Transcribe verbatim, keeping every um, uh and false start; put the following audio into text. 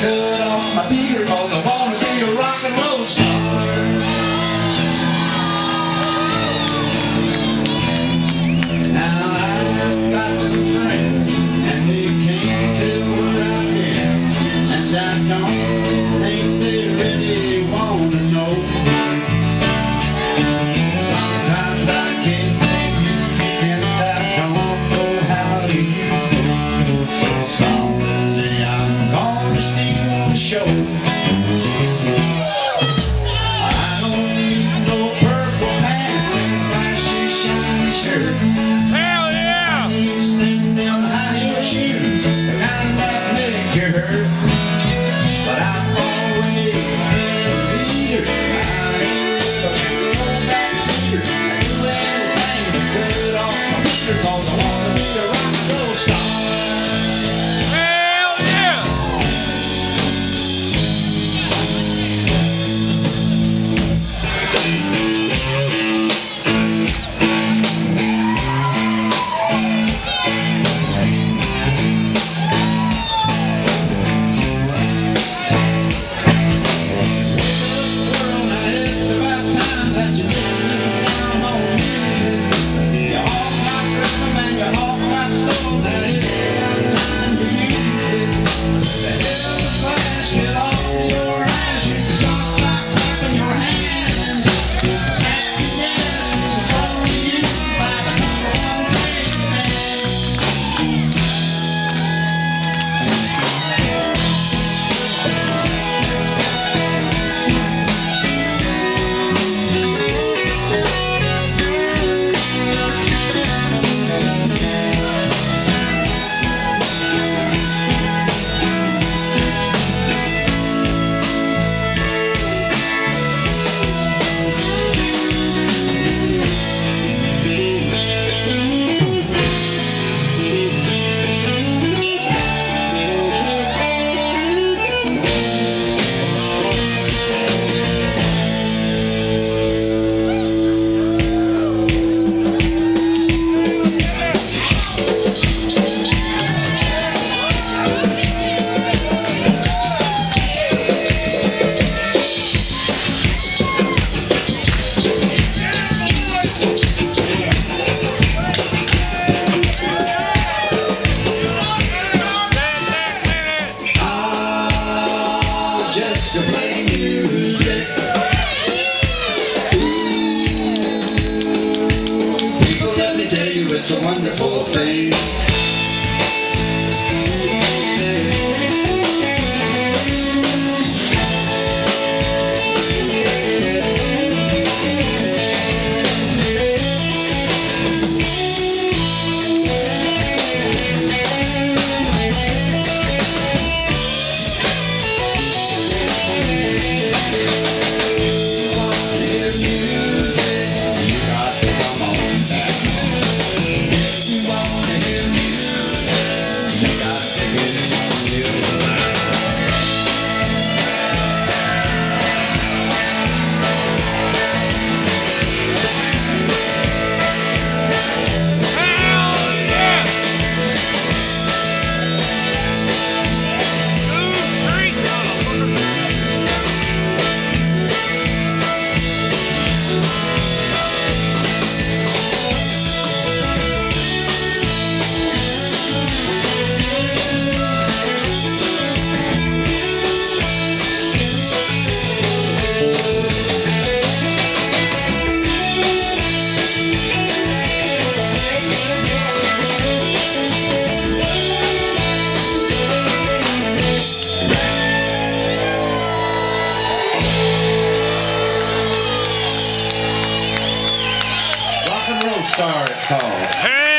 cut off my beater, cause I wanna be a rock and roll star. Now I've got some friends, and they can't tell what I've been, and I don't think they really wanna know. Sometimes I can't play music, and I don't know how to use it. Someday I'm gonna steal the show. I don't need no purple pants and flashy shiny shirt. Hell yeah! I need slim them high heel shoes, the kind that make you hurt. But I've always been a leader. I ain't a backseater. I do anything to cut off my beater, cause I wanna be a rock and roll star. Hell yeah! Just to play music. Ooh, people, let me tell you, it's a wonderful thing. Star, it's called. Hey!